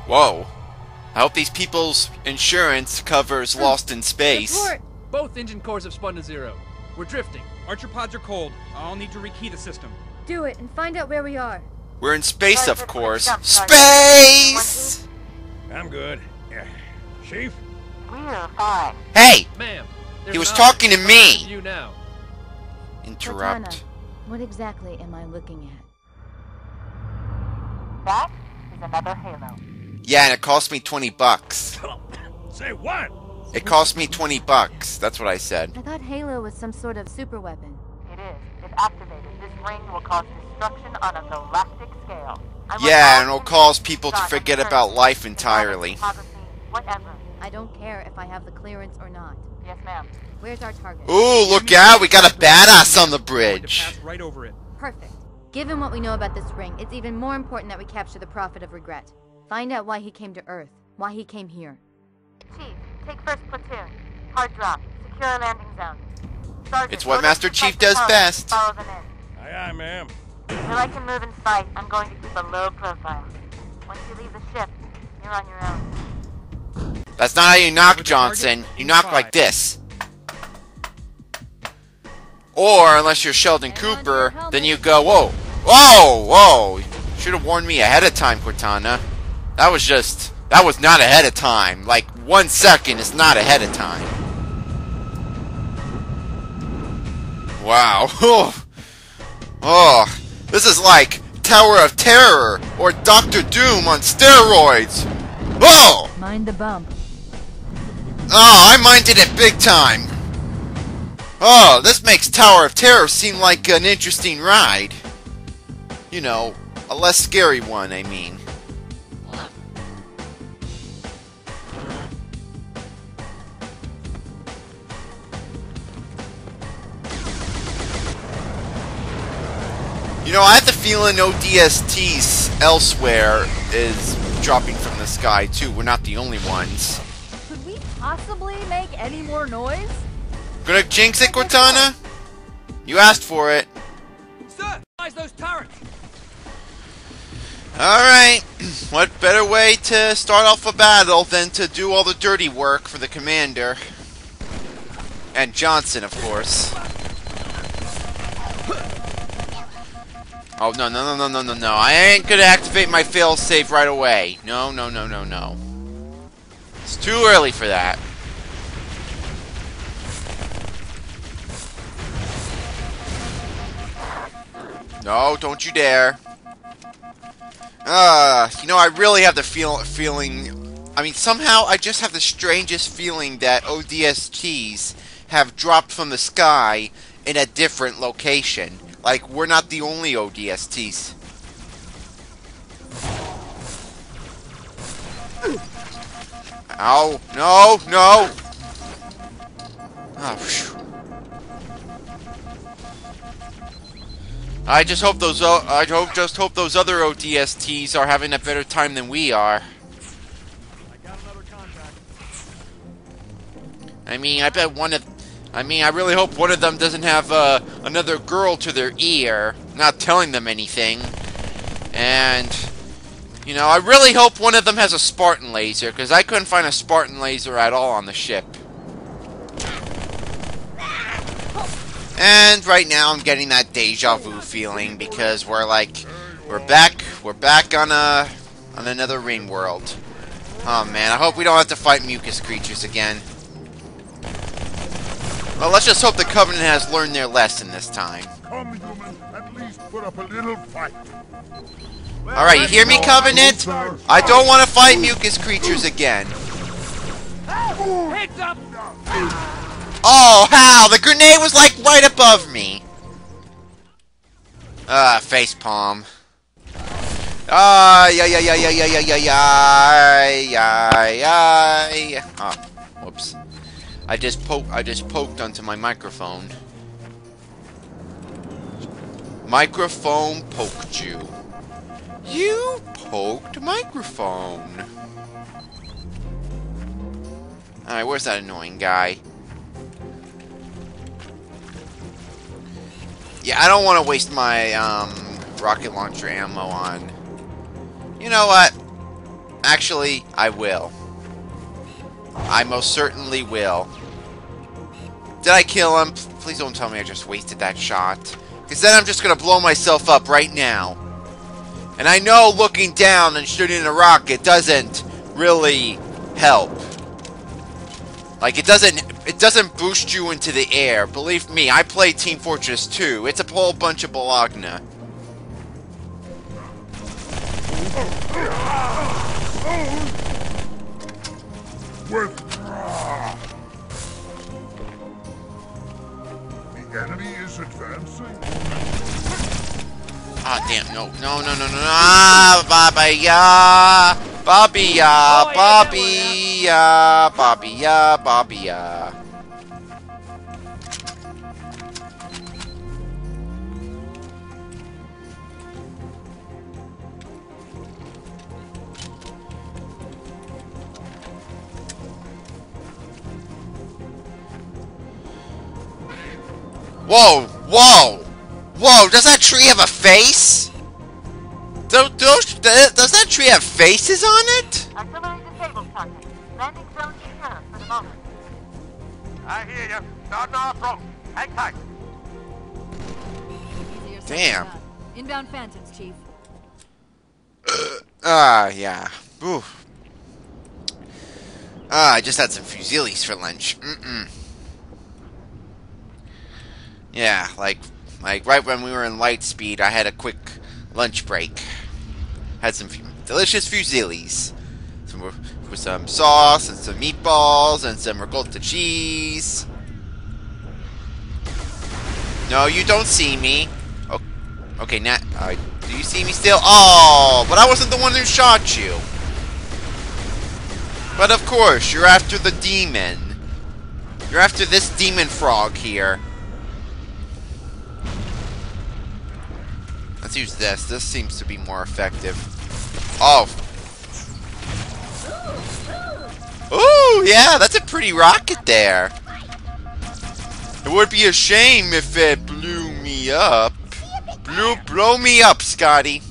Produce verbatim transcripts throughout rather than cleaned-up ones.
Whoa. I hope these people's insurance covers Lost in Space. Report. Both engine cores have spun to zero. We're drifting. Archer pods are cold. I'll need to rekey the system. Do it and find out where we are. We're in space, of course. Space! I'm good. Yeah. Chief? We're fine. Hey! Ma'am. He was talking to me! You now. Interrupt. Cortana, what exactly am I looking at? That is another Halo. Yeah, and it cost me twenty bucks. Say what? It cost me twenty bucks. That's what I said. I thought Halo was some sort of super weapon. It is. If activated, this ring will cause destruction on a galactic scale. I want Yeah, all and it'll humans cause people to shot forget and about turned, life develop entirely. photography, Whatever. I don't care if I have the clearance or not. Yes, ma'am. Where's our target? Ooh, look out! We got a badass on the Going to bridge. pass right over it. Perfect. Given what we know about this ring, it's even more important that we capture the Prophet of Regret. Find out why he came to Earth. Why he came here. Chief, take first platoon. Hard drop. Secure a landing zone. Sergeant, It's what go to Master the Chief site does to best. Follow them in. Aye, aye, ma'am. Until I can move and fight, I'm going to keep a low profile. Once you leave the ship, you're on your own. That's not how you knock, Johnson. You knock like this. Or, unless you're Sheldon Cooper, then you go, whoa, whoa, whoa. Should have warned me ahead of time, Cortana. That was just, that was not ahead of time. Like, one second is not ahead of time. Wow. Oh, oh, this is like Tower of Terror or Doctor Doom on steroids. Oh! Mind the bump. Oh, I minded it big time. Oh, this makes Tower of Terror seem like an interesting ride. You know, a less scary one, I mean. You know, I have the feeling O D S Ts elsewhere is dropping from the sky, too. We're not the only ones. Could we possibly make any more noise? Gonna jinx it, Cortana? You asked for it. Sir, eyes those turrets. Alright. What better way to start off a battle than to do all the dirty work for the commander? And Johnson, of course. Oh, no, no, no, no, no, no, no. I ain't gonna activate my failsafe right away. No, no, no, no, no. It's too early for that. No, don't you dare. Uh, you know, I really have the feel feeling... I mean, somehow I just have the strangest feeling that O D S Ts have dropped from the sky in a different location. Like, we're not the only O D S Ts. Ow. No, no! Oh, phew. I just hope those o I hope just hope those other O D S Ts are having a better time than we are. I got another contact. I mean, I bet one of I mean, I really hope one of them doesn't have uh, another girl to their ear, not telling them anything. And, you know, I really hope one of them has a Spartan laser, because I couldn't find a Spartan laser at all on the ship. And right now I'm getting that deja vu feeling, because we're like, we're back, we're back on a, on another ring world. Oh man, I hope we don't have to fight mucus creatures again. Well, let's just hope the Covenant has learned their lesson this time. Come, human, at least put up a little fight. Alright, you hear me, Covenant? I don't want to fight mucus creatures again. Heads up! Oh, how? The grenade was like right above me. Ah, facepalm. Ah, yeah, yeah, yeah, yeah, yeah, yeah, yeah, yeah, yeah, yeah. Oh, whoops. I just poke. I just poked onto my microphone. Microphone poked you. You poked microphone. Alright, where's that annoying guy? Yeah, I don't want to waste my um, rocket launcher ammo on. You know what? Actually, I will. I most certainly will. Did I kill him? Please don't tell me I just wasted that shot. Because then I'm just going to blow myself up right now. And I know looking down and shooting a rocket doesn't really help. Like, it doesn't it doesn't boost you into the air. Believe me, I play Team Fortress two. It's a whole bunch of Bologna. Withdraw! The enemy is advancing. Ah, damn, no, no, no, no, no, no, ah, Bobby, ya, Bobby, ya, Bobby, ya, Bobby, ya, Bobby, ya. Whoa, whoa, whoa, does that tree have a face? Do, do, does that tree have faces on it? Artillery disabled, Sergeant. Landing zone secure for the moment. I hear you. Start our approach. Hang tight. Easier said Damn. than done. Inbound phantoms, Chief. Ah, uh, yeah. Ooh. Ah, I just had some fusillis for lunch. Mm-mm. Yeah, like, like right when we were in light speed, I had a quick lunch break. Had some fu delicious fusillis. Some with some sauce and some meatballs and some ricotta cheese. No, you don't see me. Oh, okay, now, uh, do you see me still? Oh, but I wasn't the one who shot you. But of course, you're after the demon. You're after this demon frog here. Let's use this. This seems to be more effective. Oh. Ooh, yeah, that's a pretty rocket there. It would be a shame if it blew me up. Blew, blow me up, Scotty.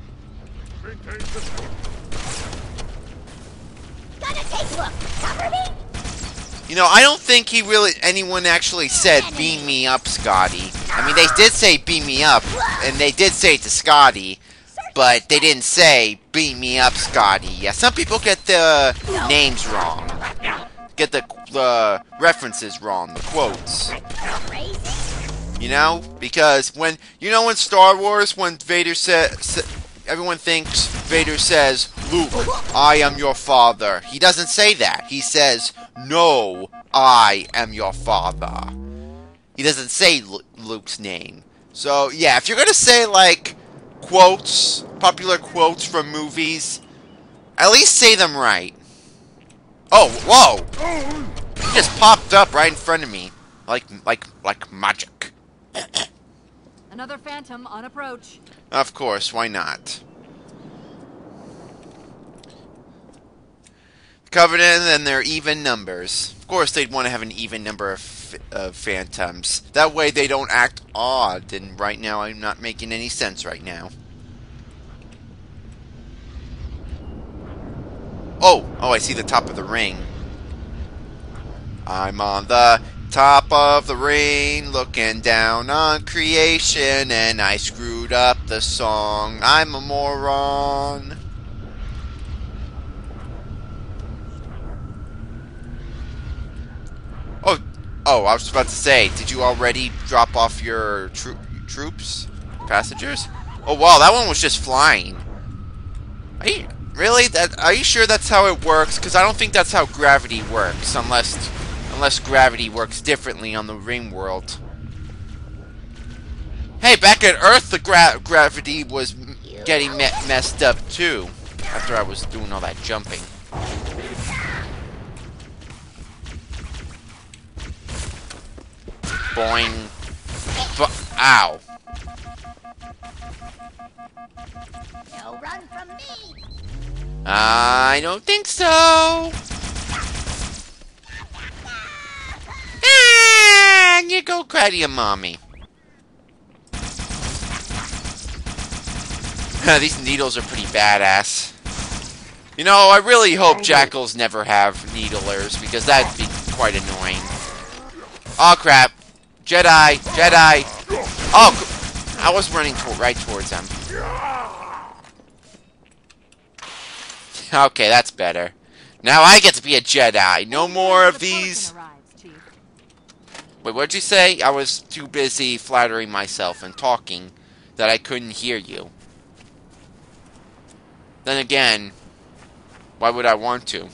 You know, I don't think he really, anyone actually said, beam me up, Scotty. I mean, they did say, beam me up, and they did say it to Scotty, but they didn't say, beam me up, Scotty. Yeah, some people get the names wrong. Get the uh, references wrong, the quotes. You know? Because when, you know in Star Wars, when Vader says, everyone thinks Vader says, Luke, I am your father. He doesn't say that. He says, no, I am your father. He doesn't say Lu Luke's name. So, yeah, if you're going to say, like, quotes, popular quotes from movies, at least say them right. Oh, whoa! He just popped up right in front of me. Like, like, like magic. Another phantom on approach. Of course, why not? Covenant and their even numbers. Of course, they'd want to have an even number of, of phantoms. That way they don't act odd, and right now I'm not making any sense right now. Oh! Oh, I see the top of the ring. I'm on the top of the ring, looking down on creation, and I screwed up the song. I'm a moron. Oh, oh! I was about to say, did you already drop off your tro troops, passengers? Oh wow, that one was just flying. Are you really? That? Are you sure that's how it works? Because I don't think that's how gravity works, unless, unless gravity works differently on the ring world. Hey, back at Earth, the gra gravity was m getting me messed up too. After I was doing all that jumping. Boing. Bu Ow. No run from me. I don't think so. And you go cry to your mommy. These needles are pretty badass. You know, I really hope jackals never have needlers, because that'd be quite annoying. Oh crap. Jedi! Jedi! Oh, I was running to right towards them. Okay, that's better. Now I get to be a Jedi. No more of these... Wait, what'd you say? I was too busy flattering myself and talking that I couldn't hear you. Then again, why would I want to?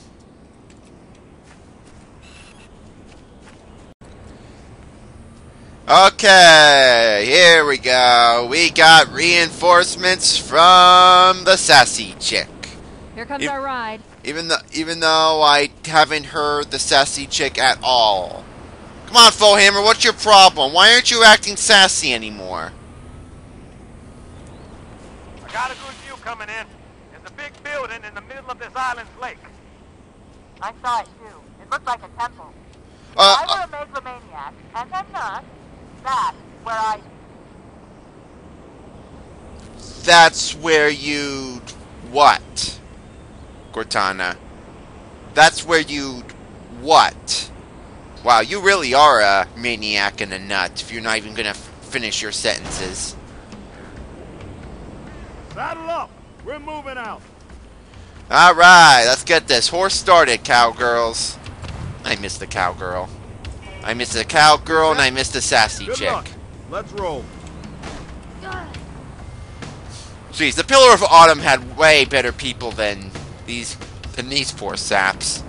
Okay, here we go. We got reinforcements from the sassy chick. Here comes E- our ride. Even though, even though I haven't heard the sassy chick at all. Come on, Fohammer, what's your problem? Why aren't you acting sassy anymore? I got a good view coming in. There's a big building in the middle of this island's lake. I saw it too. It looked like a temple. Uh, if I were a megalomaniac, and then not, that's where I... That's where you... What? Cortana. That's where you... What? Wow, you really are a maniac and a nut if you're not even gonna f finish your sentences. Saddle up. We're moving out. Alright, let's get this horse started, cowgirls. I miss the cowgirl. I miss the cowgirl and I miss the sassy Good chick. luck. Let's roll. Jeez, the Pillar of Autumn had way better people than these than these poor saps.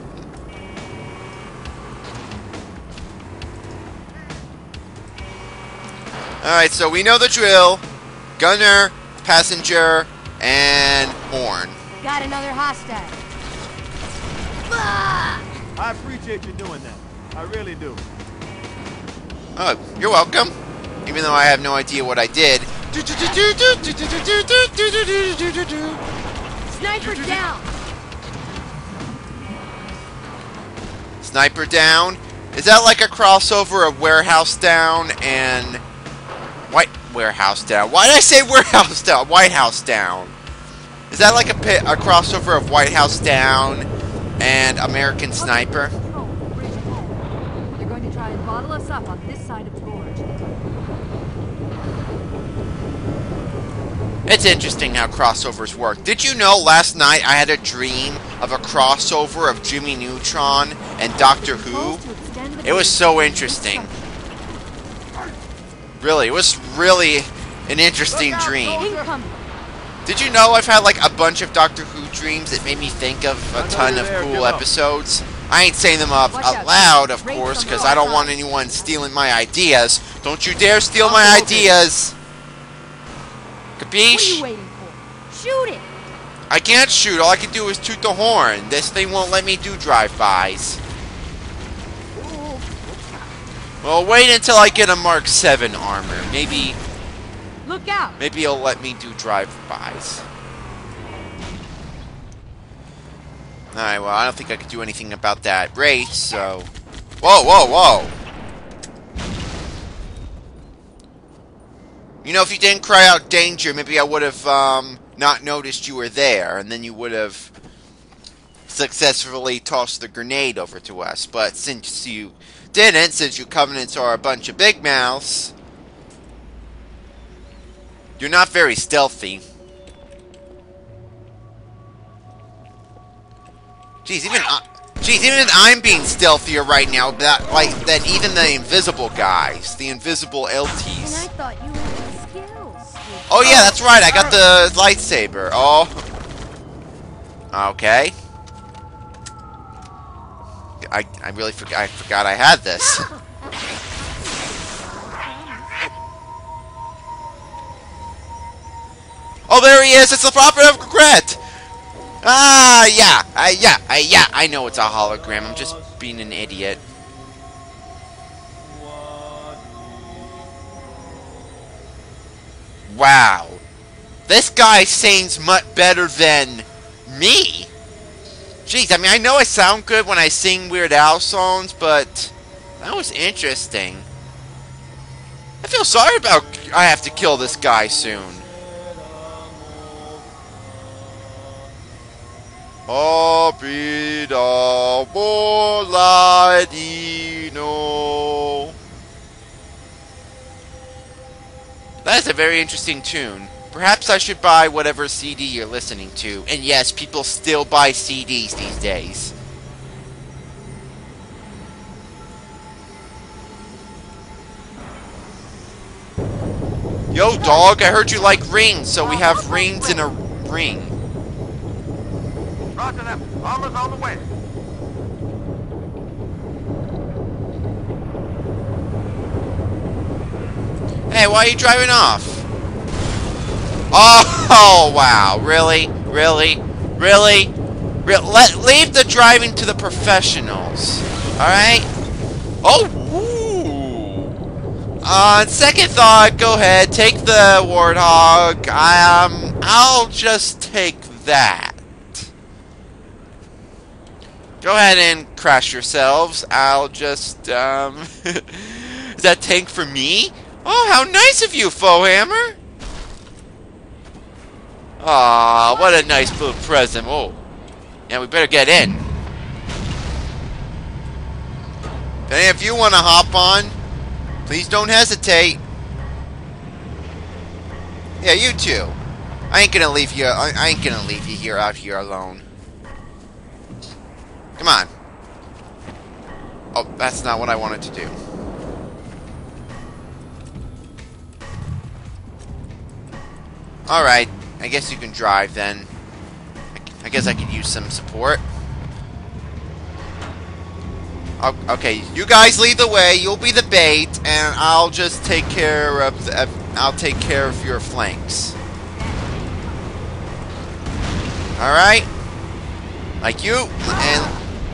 Alright, so we know the drill. Gunner, passenger, and horn. Got another hostile. I appreciate you doing that. I really do. Oh, you're welcome. Even though I have no idea what I did. Sniper down. Sniper down? Is that like a crossover of Warehouse Down and... White Warehouse Down? Why did I say Warehouse Down? White House Down. Is that like a, pit, a crossover of White House Down and American Sniper? They're going to try and bottle us up on this side of the gorge. It's interesting how crossovers work. Did you know last night I had a dream of a crossover of Jimmy Neutron and Doctor Who? It was so interesting. Really, it was really an interesting dream. Did you know I've had like a bunch of Doctor Who dreams that made me think of a ton of cool episodes? I ain't saying them up out loud, of course, because I don't want anyone stealing my ideas. Don't you dare steal my ideas! What are you Capiche? waiting for? Shoot it! I can't shoot. All I can do is toot the horn. This thing won't let me do drive-bys. Well, wait until I get a Mark seven armor. Maybe, Look out! maybe it'll let me do drive-bys. Alright, well, I don't think I could do anything about that race, so... Whoa, whoa, whoa! You know, if you didn't cry out danger, maybe I would have um, not noticed you were there, and then you would have successfully tossed the grenade over to us. But since you didn't, since you Covenants are a bunch of big mouths, you're not very stealthy. Jeez, even I, jeez, even I'm being stealthier right now, that, like than even the invisible guys, the invisible L Ts. And I thought you had the skills. Oh yeah, that's right. I got the lightsaber. Oh. Okay. I I really forgot. I forgot I had this. Oh, there he is. It's the Prophet of Regret. Ah, yeah. I yeah. I yeah. I know it's a hologram. I'm just being an idiot. Wow. This guy sings much better than me. Jeez, I mean, I know I sound good when I sing Weird Al songs, but that was interesting. I feel sorry about I have to kill this guy soon. Abida Boladino. That's a very interesting tune. Perhaps I should buy whatever C D you're listening to. And yes, people still buy C Ds these days. Yo, dog, I heard you like rings, so we have rings in a ring. Roger them. Armor's on the way. Hey, why are you driving off? Oh, oh wow. Really? Really? Really? Re let, leave the driving to the professionals. Alright? Oh, ooh. On second thought, go ahead. Take the Warthog. Um, I'll just take that. Go ahead and crash yourselves. I'll just, um... is that tank for me? Oh, how nice of you, Foehammer! Aw, what a nice little present. Oh, yeah, we better get in. If any of you want to hop on, please don't hesitate. Yeah, you too. I ain't gonna leave you. I, I ain't gonna leave you here out here alone. Come on. Oh, that's not what I wanted to do. Alright, I guess you can drive then. I guess I could use some support. Okay, you guys lead the way, you'll be the bait, and I'll just take care of, the, I'll take care of your flanks. Alright? Like you, and...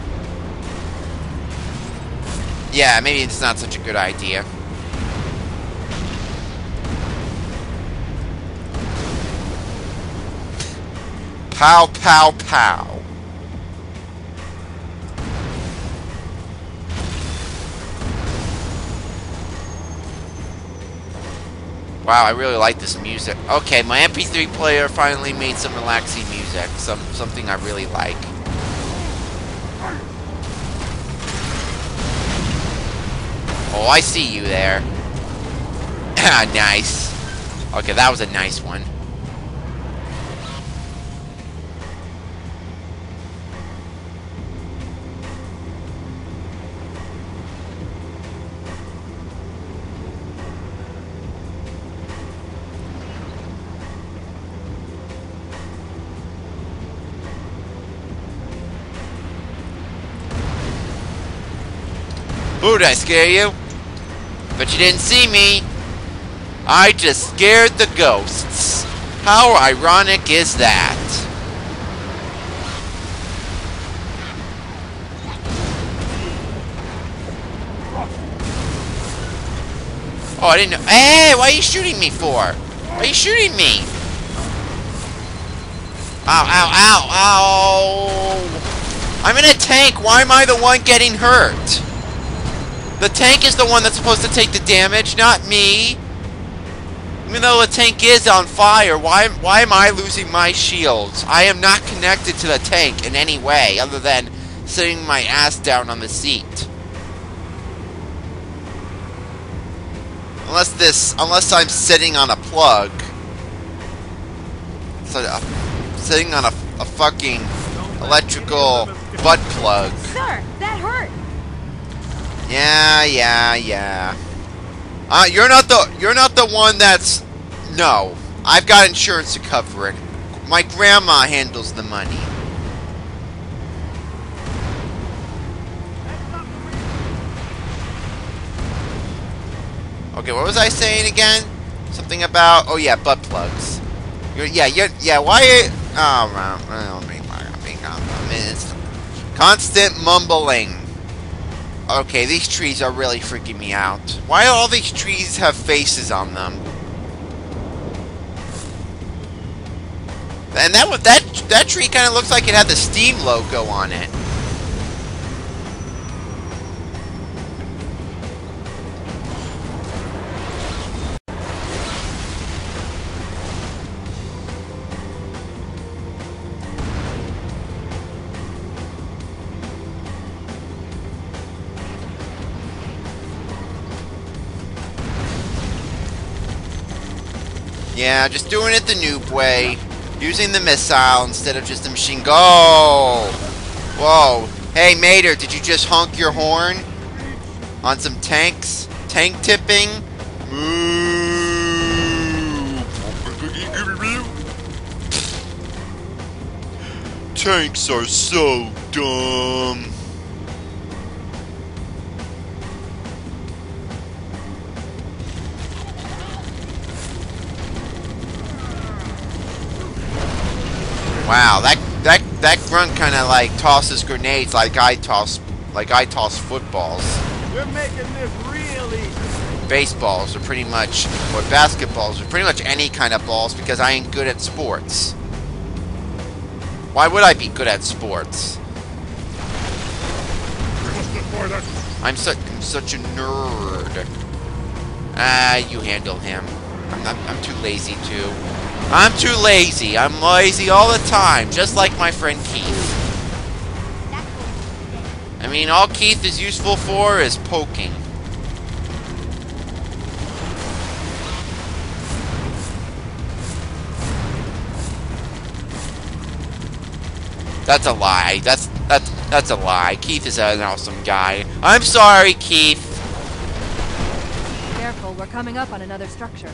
yeah, maybe it's not such a good idea. Pow, pow, pow. Wow, I really like this music. Okay, my M P three player finally made some relaxing music. Some something I really like. Oh, I see you there. Ah, nice. Okay, that was a nice one. Ooh, did I scare you? But you didn't see me. I just scared the ghosts. How ironic is that? Oh, I didn't know. Hey, why are you shooting me for? Why are you shooting me? Ow, ow, ow, ow. I'm in a tank. Why am I the one getting hurt? The tank is the one that's supposed to take the damage, not me. Even though the tank is on fire, why, why am I losing my shields? I am not connected to the tank in any way, other than sitting my ass down on the seat. Unless this, unless I'm sitting on a plug. So, uh, sitting on a, a fucking electrical butt plug. Sir, that hurt. Yeah, yeah, yeah. Uh, you're not the you're not the one that's no. I've got insurance to cover it. My grandma handles the money. Okay, what was I saying again? Something about oh yeah, butt plugs. You're, yeah, you're, yeah. Why? Oh, well, it's constant mumbling. Okay, these trees are really freaking me out. Why do all these trees have faces on them? And that that that tree kind of looks like it had the Steam logo on it. Yeah, just doing it the noob way. Using the missile instead of just the machine gun. Oh! Whoa. Hey, Mater, did you just honk your horn? On some tanks? Tank tipping? Moo! Tanks are so dumb. Wow, that that that grunt kind of like tosses grenades like I toss like I toss footballs. You're making this real easy. Baseballs are pretty much, or basketballs are pretty much any kind of balls because I ain't good at sports. Why would I be good at sports? I'm such I'm such a nerd. Ah, you handle him. I'm not, I'm too lazy to. I'm too lazy. I'm lazy all the time, just like my friend Keith. I mean, all Keith is useful for is poking. That's a lie. That's that's that's a lie. Keith is an awesome guy. I'm sorry, Keith. Careful, we're coming up on another structure.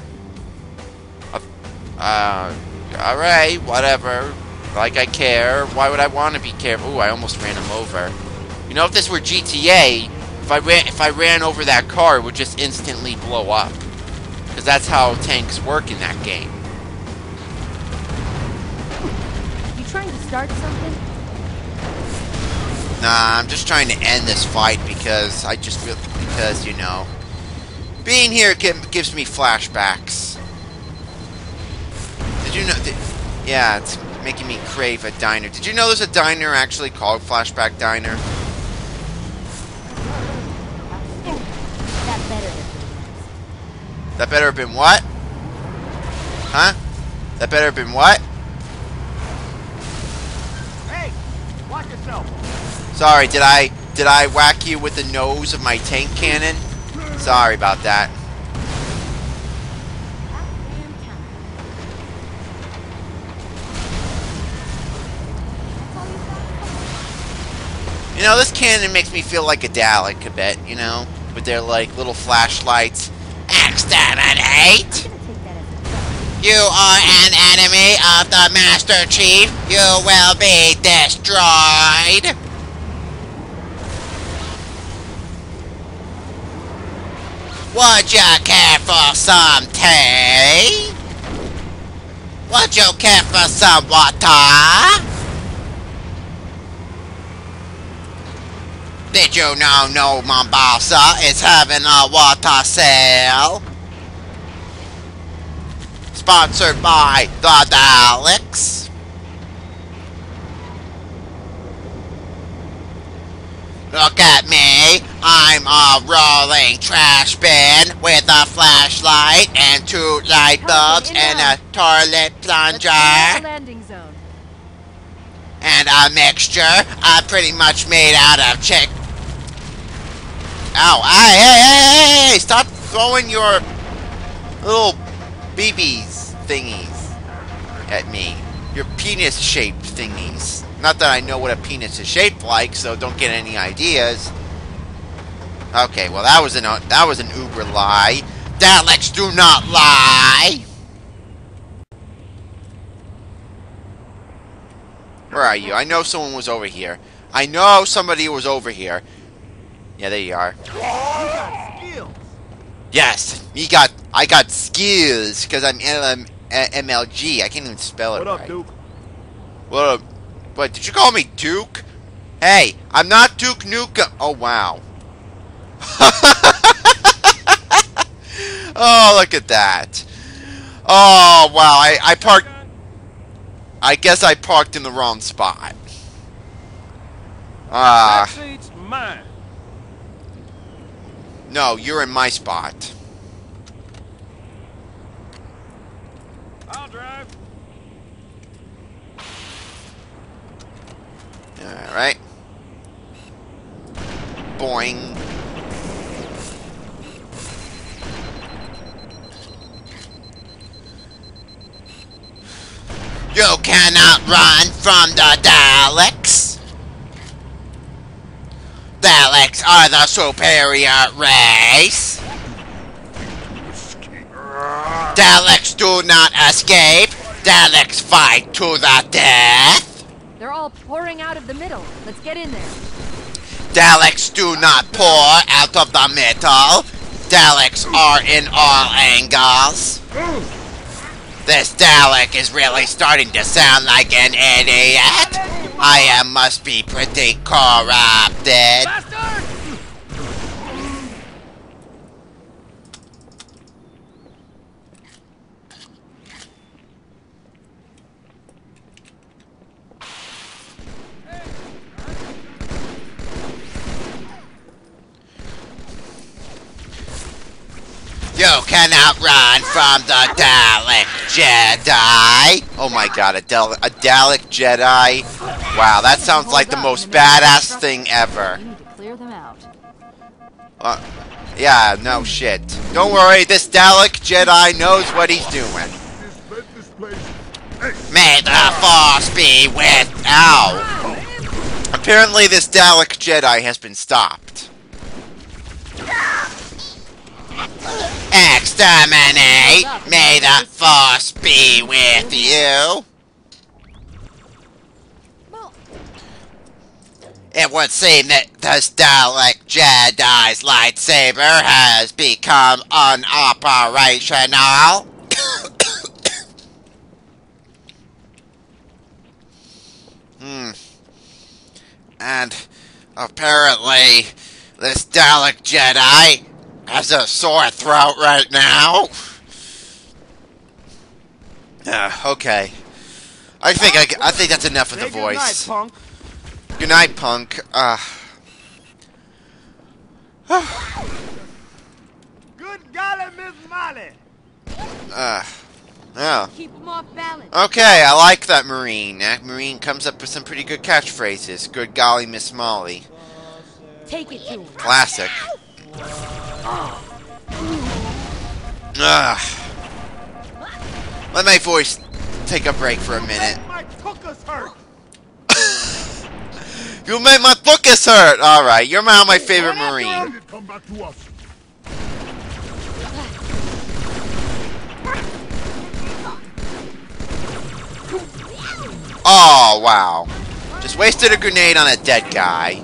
Uh, alright, whatever. Like I care. Why would I want to be careful? Ooh, I almost ran him over. You know, if this were G T A, if I ran if I ran over that car, it would just instantly blow up. Because that's how tanks work in that game. You trying to start something? Nah, I'm just trying to end this fight because I just feel because you know, being here gives me flashbacks. Did you know? Did, yeah, it's making me crave a diner. Did you know there's a diner actually called Flashback Diner? That better than That better have been what? Huh? That better have been what? Hey, watch yourself. Sorry, did I did I whack you with the nose of my tank cannon? Sorry about that. You know, this cannon makes me feel like a Dalek a bit, you know? With their, like, little flashlights. Exterminate! You are an enemy of the Master Chief. You will be destroyed! Would you care for some tea? Would you care for some water? Did you know No Mombasa is having a water sale? Sponsored by the Daleks. Look at me. I'm a rolling trash bin with a flashlight and two light bulbs and a toilet plunger. Landing zone. And a mixture. I'm pretty much made out of chick. Ow! Hey, hey, hey, hey! Stop throwing your little B Bs thingies at me. Your penis-shaped thingies. Not that I know what a penis is shaped like, so don't get any ideas. Okay, well that was an uh, that was an uber lie. Daleks do not lie. Where are you? I know someone was over here. I know somebody was over here. Yeah, there you are. You got skills. Yes, me got. I got skills because I'm M L G. I can't even spell it What up, right. Duke? What up? What? Did you call me Duke? Hey, I'm not Duke Nukem. Oh wow. Oh, look at that. Oh wow. I I parked. I guess I parked in the wrong spot. Ah. That seat's mine. No, you're in my spot. I'll drive. Alright. Boing. You cannot run from the Daleks. Daleks are the superior race. Daleks do not escape. Daleks fight to the death. They're all pouring out of the middle. Let's get in there. Daleks do not pour out of the middle. Daleks are in all angles. This Dalek is really starting to sound like an idiot. I am must be pretty corrupted. Bastard! You cannot run from the Dalek Jedi. Oh my god, a, Dal a Dalek Jedi. Wow, that sounds like the most badass thing ever. You need to clear them out. Uh, yeah, no shit. Don't worry, this Dalek Jedi knows what he's doing. May the Force be with... Ow. Apparently this Dalek Jedi has been stopped. Exterminate! May the Force be with you! It would seem that this Dalek Jedi's lightsaber has become unoperational. Hmm. And apparently this Dalek Jedi has a sore throat right now. Uh, okay. I think I, I think that's enough of the voice. Good night, punk. Good night, punk. Uh. Good golly, Miss Molly. uh. Yeah. Keep them off balance. Okay, I like that Marine. That Marine comes up with some pretty good catchphrases. Good golly, Miss Molly. Take it to him. Classic. Ugh. Let my voice take a break for a minute. My tuchus hurt. You made my tuchus hurt! Alright, you're now my favorite Marine. Come back to us. Oh, wow. Just wasted a grenade on a dead guy.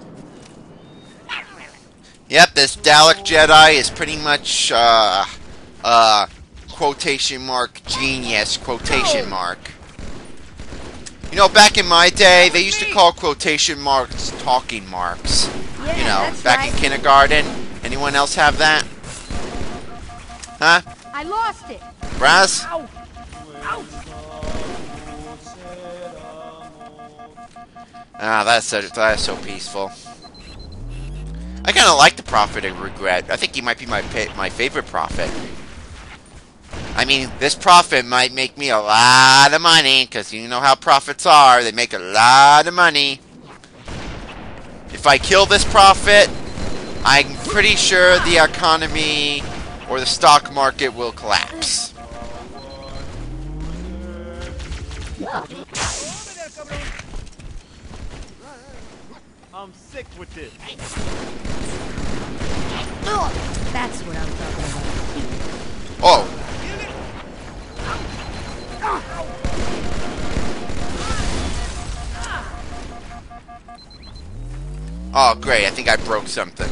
Yep, this Dalek Jedi is pretty much, uh, uh, quotation mark, genius, quotation mark. You know, back in my day, they used to call quotation marks talking marks. Yeah, You know, that's back right. in kindergarten. Anyone else have that? Huh? I lost it. Raz? Ow. Ow. Ah, that's so, that's so peaceful. I kind of like the Prophet of Regret. I think he might be my pa my favorite prophet. I mean, this prophet might make me a lot of money, because you know how prophets are. They make a lot of money. If I kill this prophet, I'm pretty sure the economy or the stock market will collapse. I'm sick with this. That's what I'm talking about. Oh. Oh, great. I think I broke something.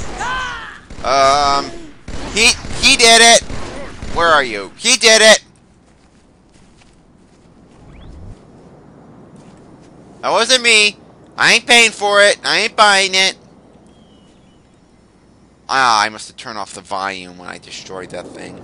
Um, he, he did it. Where are you? He did it. That wasn't me. I ain't paying for it. I ain't buying it. Ah, I must have turned off the volume when I destroyed that thing.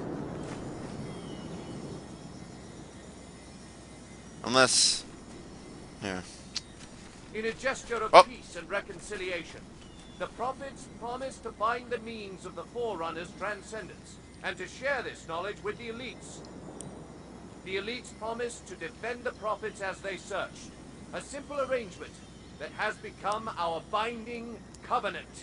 Unless... Yeah. In a gesture of Oh. peace and reconciliation, the prophets promised to find the means of the Forerunner's transcendence and to share this knowledge with the elites. The elites promised to defend the prophets as they searched. A simple arrangement that has become our binding covenant.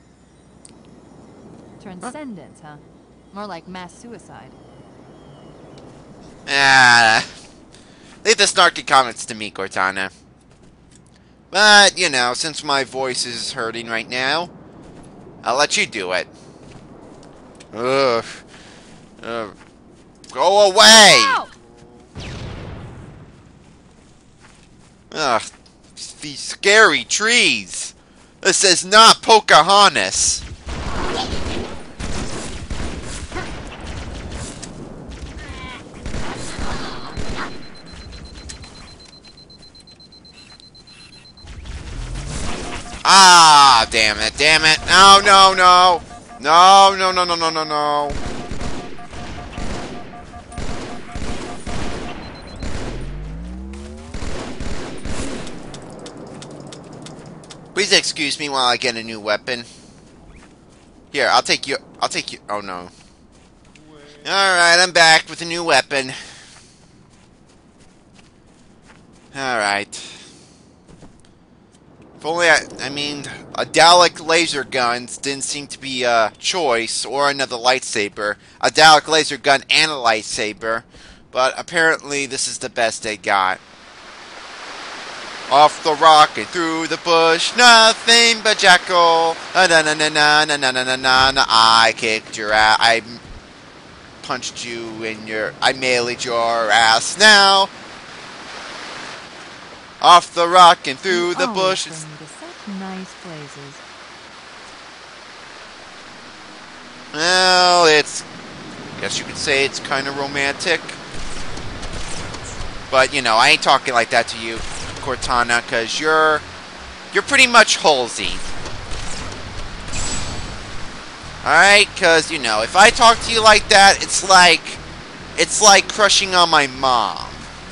Transcendence, huh? More like mass suicide. Ah, Leave the snarky comments to me, Cortana. But, you know, since my voice is hurting right now, I'll let you do it. Ugh. Ugh. Go away! Ow! Ugh. These scary trees. This is not Pocahontas. Ah, damn it, damn it. No, no, no. No, no, no, no, no, no, no. Please excuse me while I get a new weapon. Here, I'll take you. I'll take you. Oh, no. Alright, I'm back with a new weapon. Alright. If only I, I mean, a Dalek laser gun didn't seem to be a choice, or another lightsaber. A Dalek laser gun and a lightsaber. But apparently this is the best they got. Off the rock and through the bush, nothing but jackal. Na na na na na na na na na na. I kicked your ass. I punched you in your. I meleeed your ass now. Off the rock and through the bush. It's such nice places. Well, it's. I guess you could say it's kind of romantic. But you know, I ain't talking like that to you, Cortana, because you're you're pretty much Halsey. Alright, because, you know, if I talk to you like that, it's like it's like crushing on my mom.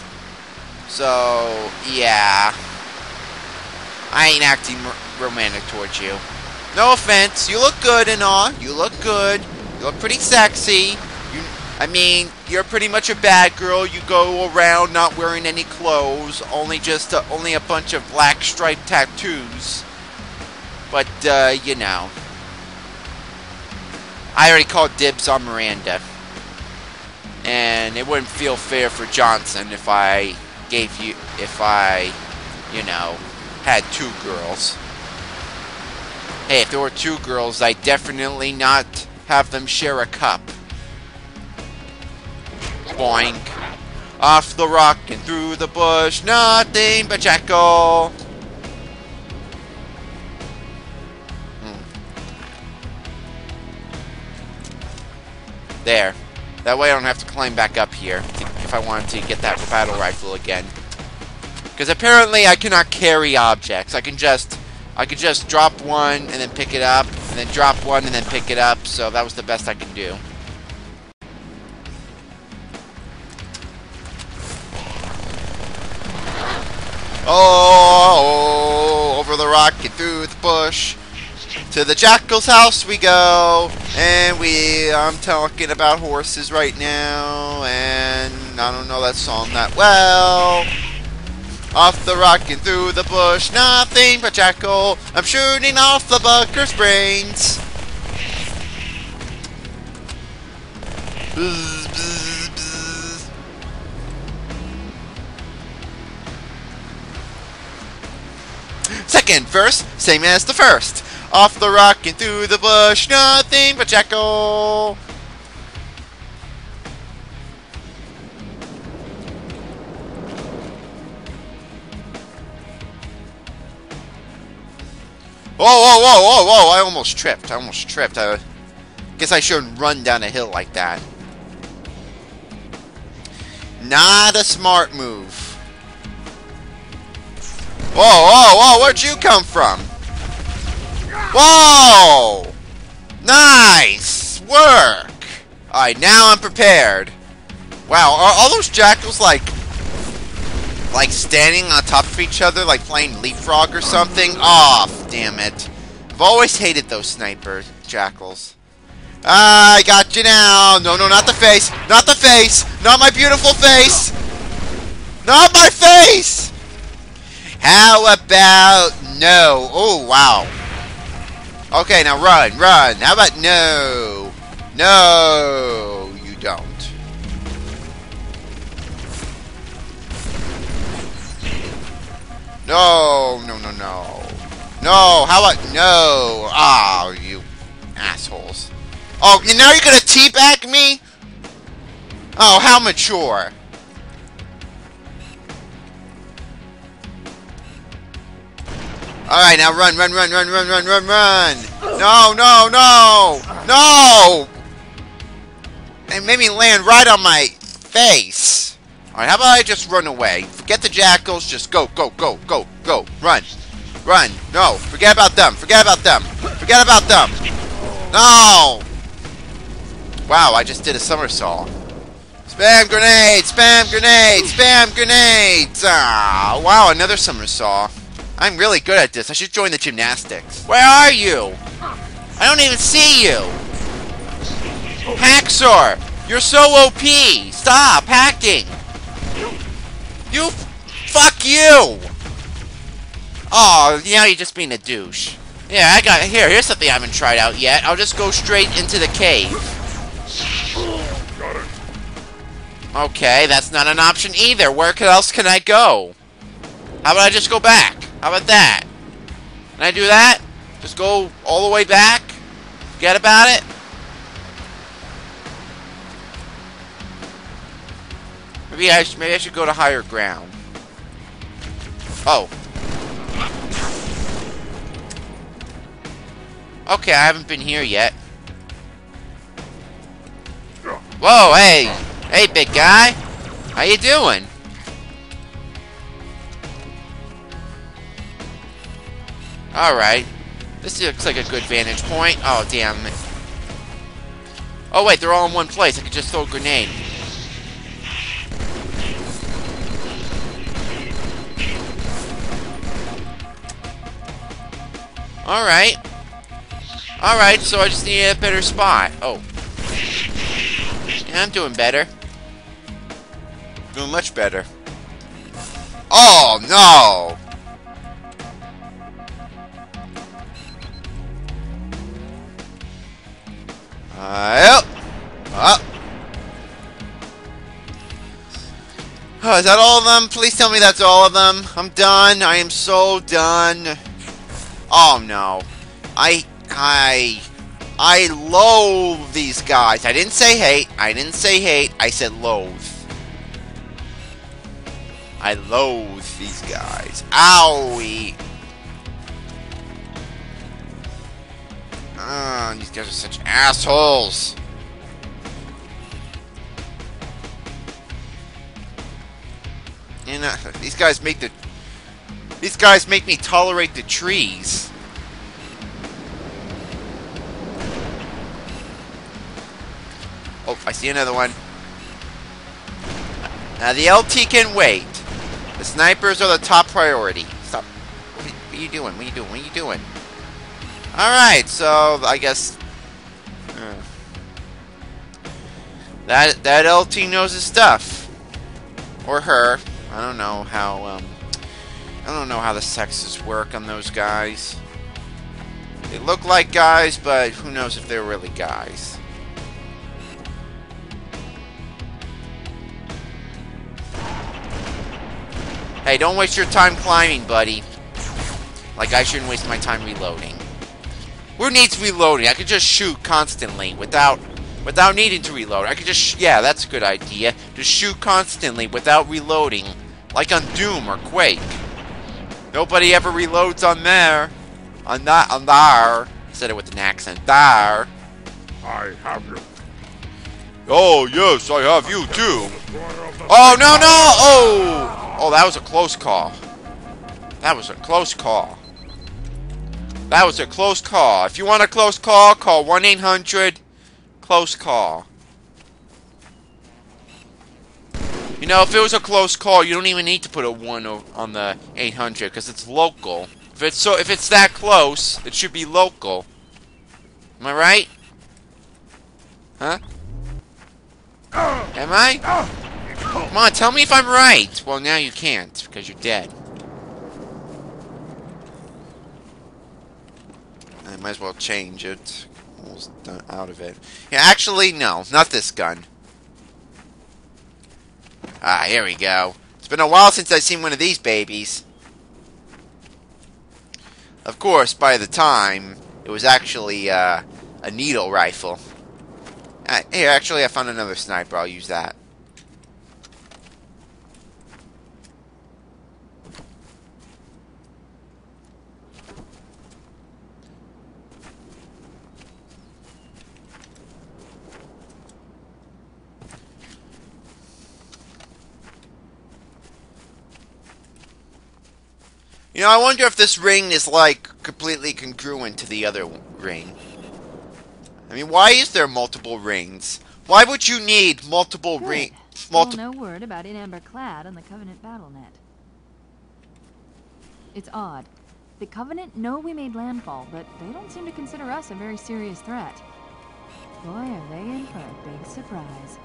So, yeah. I ain't acting romantic towards you. No offense, you look good and all. You look good. You look pretty sexy. You, I mean, you're pretty much a bad girl. You go around not wearing any clothes, only just uh, only a bunch of black striped tattoos. But uh, you know, I already called dibs on Miranda, and it wouldn't feel fair for Johnson if I gave you if I, you know, had two girls. Hey, if there were two girls, I'd definitely not have them share a cup. Boink. Off the rock and through the bush, nothing but jackal. Hmm. There. That way I don't have to climb back up here if I wanted to get that battle rifle again. Because apparently I cannot carry objects. I can just I could just drop one and then pick it up, and then drop one and then pick it up, so that was the best I could do. Oh, over the rock and through the bush. To the jackal's house we go. And we, I'm talking about horses right now. And I don't know that song that well. Off the rock and through the bush, nothing but jackal. I'm shooting off the bucker's brains. Bzz, bzz, bzz. Second verse, same as the first. Off the rock and through the bush, nothing but jackal. Whoa, whoa, whoa, whoa, whoa, I almost tripped. I almost tripped. I guess I shouldn't run down a hill like that. Not a smart move. Whoa, whoa, whoa, where'd you come from? Whoa! Nice work! Alright, now I'm prepared. Wow, are all those jackals like... like standing on top of each other, like playing leapfrog or something? Aw, oh, damn it. I've always hated those sniper jackals. I got you now. No, no, not the face. Not the face. Not my beautiful face. Not my face. How about no? Oh, wow. Okay, now run, run. How about no? No, you don't. No, no, no, no. No, how about... No. Oh, you assholes. Oh, and now you're gonna teabag me? Oh, how mature. Alright, now run, run, run, run, run, run, run, run! No, no, no! No! It made me land right on my face. Alright, how about I just run away? Forget the jackals, just go, go, go, go, go, run. Run. No, forget about them, forget about them. Forget about them. No! Wow, I just did a somersault. Spam grenades! Spam grenades! Spam grenades! Ah, wow, another somersault. I'm really good at this. I should join the gymnastics. Where are you? I don't even see you. Hacksaw! You're so O P! Stop hacking! You... Fuck you! Oh, now you're just being a douche. Yeah, I got... Here, here's something I haven't tried out yet. I'll just go straight into the cave. Okay, that's not an option either. Where else can I go? How about I just go back? How about that? Can I do that? Just go all the way back? Forget about it? Maybe I, sh maybe I should go to higher ground. Oh. Okay, I haven't been here yet. Whoa, hey! Hey, big guy! How you doing? Alright. This looks like a good vantage point. Oh, damn it. Oh, wait, they're all in one place. I could just throw a grenade. Alright. Alright, so I just need a better spot. Oh. Yeah, I'm doing better. Doing much better. Oh, no! Uh, oh. Oh, is that all of them? Please tell me that's all of them. I'm done. I am so done. Oh no. I I I loathe these guys. I didn't say hate. I didn't say hate. I said loathe. I loathe these guys. Owie. Ah, these guys are such assholes. And uh, these guys make the these guys make me tolerate the trees. Oh, I see another one. Now the L T can wait. The snipers are the top priority. Stop. What are, what are you doing? What are you doing? What are you doing? Alright, so I guess uh, that that L T knows his stuff. Or her. I don't know how um I don't know how the sexes work on those guys. They look like guys, but who knows if they're really guys. Hey, don't waste your time climbing, buddy. Like I shouldn't waste my time reloading. Who needs reloading? I could just shoot constantly without without needing to reload. I could just sh yeah, that's a good idea. Just shoot constantly without reloading, like on Doom or Quake. Nobody ever reloads on there. On that on there. I said it with an accent. There. I have you. Oh yes, I have you too. Oh no no! Oh! Oh, that was a close call. That was a close call. That was a close call. If you want a close call, call one eight hundred close call. You know, if it was a close call, you don't even need to put a one on the eight hundred because it's local. If it's so, if it's that close, it should be local. Am I right? Huh? Am I? Come on, tell me if I'm right. Well, now you can't because you're dead. I might as well change it. Almost done out of it. Yeah, actually, no, not this gun. Ah, here we go. It's been a while since I've seen one of these babies. Of course, by the time, it was actually uh, a needle rifle. Uh, here, actually, I found another sniper. I'll use that. You know, I wonder if this ring is, like, completely congruent to the other ring. I mean, why is there multiple rings? Why would you need multiple rings? Still no word about in amber clad on the Covenant battle net. It's odd. The Covenant know we made landfall, but they don't seem to consider us a very serious threat. Boy, are they in for a big surprise.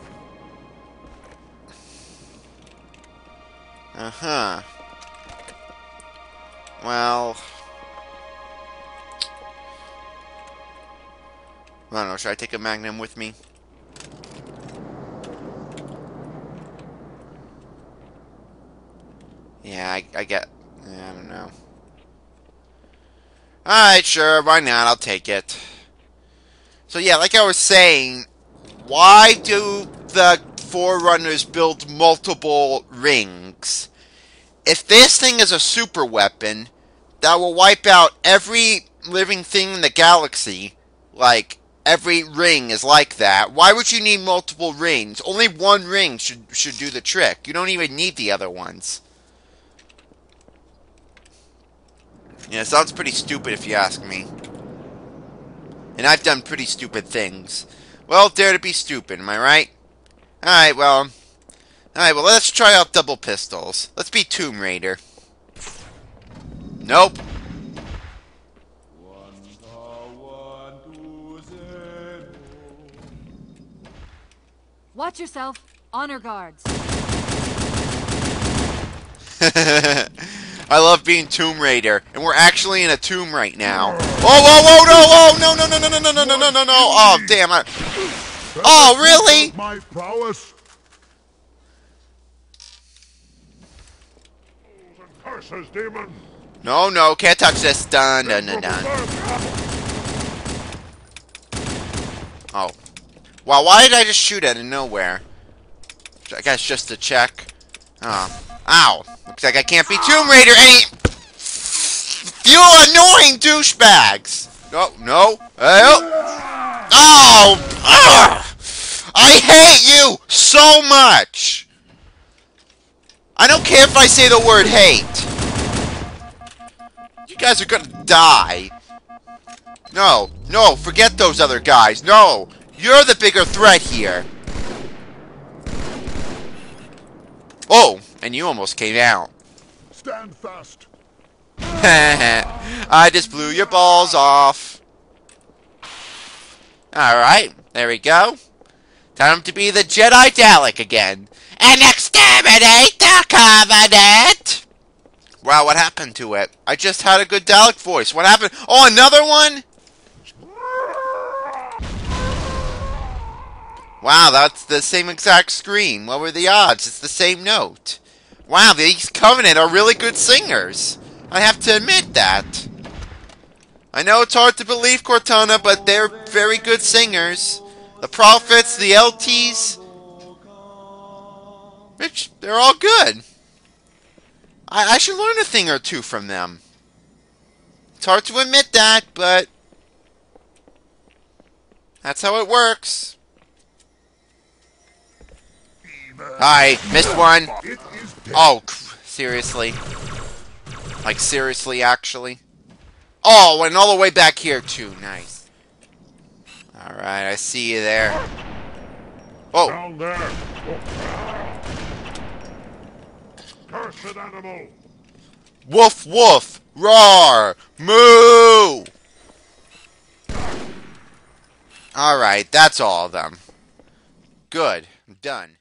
Uh-huh. Well... I don't know, should I take a Magnum with me? Yeah, I, I get... Yeah, I don't know. Alright, sure, why not? I'll take it. So yeah, like I was saying, why do the Forerunners build multiple rings? If this thing is a super weapon that will wipe out every living thing in the galaxy, like every ring is like that, why would you need multiple rings? Only one ring should should do the trick. You don't even need the other ones. Yeah, it sounds pretty stupid if you ask me. And I've done pretty stupid things. Well, dare to be stupid, am I right? Alright, well... Alright, well, let's try out double pistols. Let's be Tomb Raider. Nope. Watch yourself. Honor guards. I love being Tomb Raider, and we're actually in a tomb right now. Whoa, whoa, whoa, no, whoa, no, no, no, no, no, no, no, no, no, no, oh, damn it. Oh, really? My prowess. Curses, demon. No, no, can't touch this. Dun, dun, dun, dun. Oh. Wow, why did I just shoot out of nowhere? I guess just to check. Oh. Ow. Looks like I can't be Tomb Raider any... You annoying douchebags! No, no. Oh! Oh! Ugh! I hate you so much! I don't care if I say the word hate. You guys are gonna die. No, no, forget those other guys. No, you're the bigger threat here. Oh, and you almost came out. Stand fast. I just blew your balls off. Alright, there we go. Time to be the Jedi Dalek again. And exterminate the Covenant! Wow, what happened to it? I just had a good Dalek voice. What happened? Oh, another one? Wow, that's the same exact screen. What were the odds? It's the same note. Wow, these Covenant are really good singers. I have to admit that. I know it's hard to believe, Cortana, but they're very good singers. The Prophets, the L Ts, which, they're all good. I, I should learn a thing or two from them. It's hard to admit that, but that's how it works. Hi, missed one. Oh, seriously? Like, seriously, actually? Oh, and all the way back here, too. Nice. Alright, I see you there. Oh. Down there. Cursed animal. Woof, woof. Roar. Moo. Alright, that's all of them. Good. I'm done.